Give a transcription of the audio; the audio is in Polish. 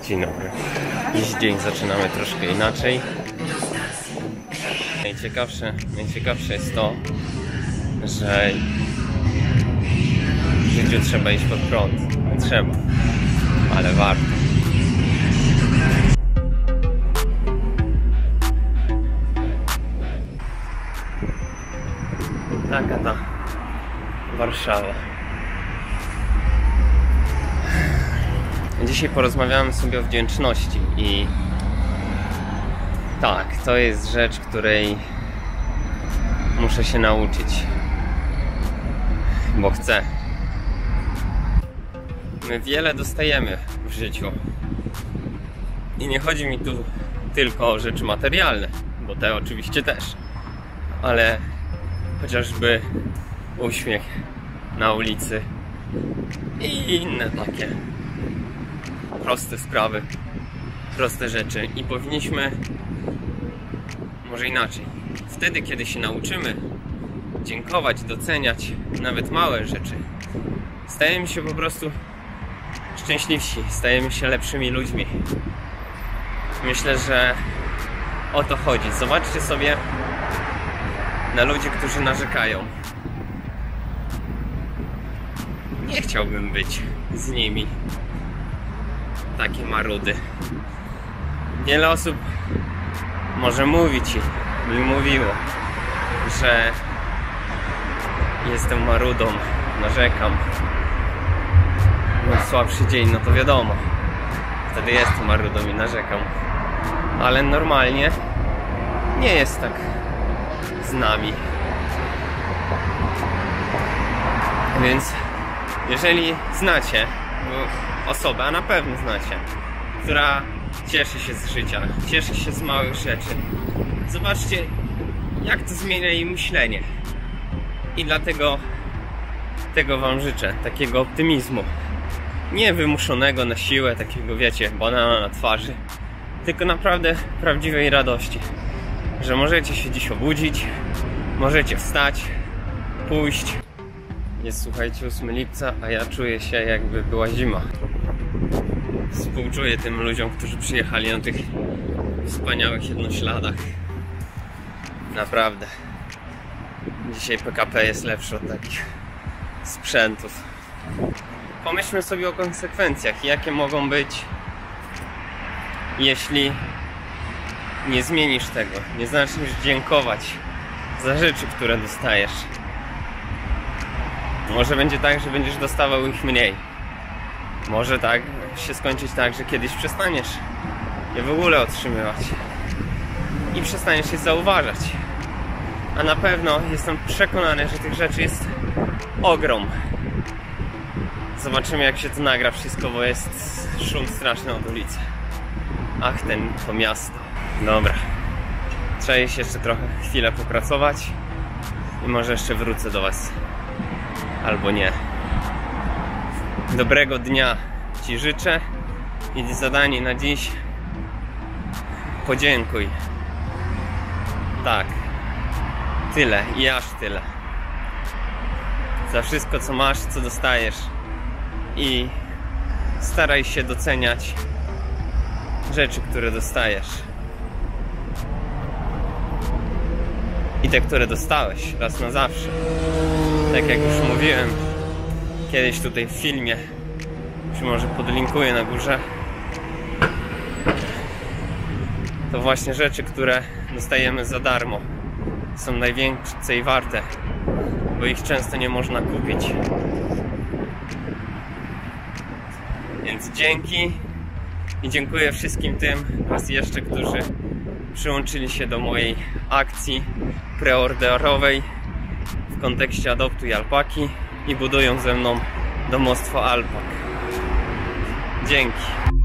Dzień dobry. Dziś dzień zaczynamy troszkę inaczej. Najciekawsze jest to, że w życiu trzeba iść pod prąd. Trzeba, ale warto. Taka ta Warszawa. Dzisiaj porozmawiamy sobie o wdzięczności i tak, to jest rzecz, której muszę się nauczyć, bo chcę. My wiele dostajemy w życiu i nie chodzi mi tu tylko o rzeczy materialne, bo te oczywiście też, ale chociażby uśmiech na ulicy i inne takie proste sprawy, proste rzeczy. I powinniśmy, może inaczej, wtedy kiedy się nauczymy dziękować, doceniać nawet małe rzeczy, stajemy się po prostu szczęśliwsi, stajemy się lepszymi ludźmi. Myślę, że o to chodzi. Zobaczcie sobie na ludzi, którzy narzekają. Nie chciałbym być z nimi. Takie marudy. Wiele osób może mówić i mi mówiło, że jestem marudą, narzekam. Mam słabszy dzień, no to wiadomo, wtedy jestem marudą i narzekam. Ale normalnie nie jest tak z nami. Więc jeżeli znacie osobę, a na pewno znacie, która cieszy się z życia, cieszy się z małych rzeczy, zobaczcie, jak to zmienia jej myślenie. I dlatego tego wam życzę, takiego optymizmu. Nie wymuszonego na siłę, takiego, wiecie, banana na twarzy, tylko naprawdę prawdziwej radości, że możecie się dziś obudzić, możecie wstać, pójść. Jest, słuchajcie, 8 lipca, a ja czuję się, jakby była zima. Współczuję tym ludziom, którzy przyjechali na tych wspaniałych jednośladach. Naprawdę. Dzisiaj PKP jest lepszy od takich sprzętów. Pomyślmy sobie o konsekwencjach, jakie mogą być, jeśli nie zmienisz tego, nie zaczniesz dziękować za rzeczy, które dostajesz. Może będzie tak, że będziesz dostawał ich mniej. Może tak się skończyć tak, że kiedyś przestaniesz je w ogóle otrzymywać i przestaniesz je zauważać. A na pewno jestem przekonany, że tych rzeczy jest ogrom. Zobaczymy, jak się to nagra wszystko, bo jest szum straszny od ulicy. Ach, to miasto. Dobra. Trzeba iść jeszcze trochę, chwilę popracować i może jeszcze wrócę do was. Albo nie. Dobrego dnia ci życzę i zadanie na dziś: podziękuj. Tak. Tyle i aż tyle. Za wszystko, co masz, co dostajesz. I staraj się doceniać rzeczy, które dostajesz. I te, które dostałeś raz na zawsze. Tak jak już mówiłem kiedyś tutaj w filmie, czy może podlinkuję na górze, to właśnie rzeczy, które dostajemy za darmo, są najwięcej warte, bo ich często nie można kupić. Więc dzięki i dziękuję wszystkim tym raz jeszcze, którzy przyłączyli się do mojej akcji preorderowej w kontekście Adoptuj Alpaki i budują ze mną domostwo alpak. Dzięki.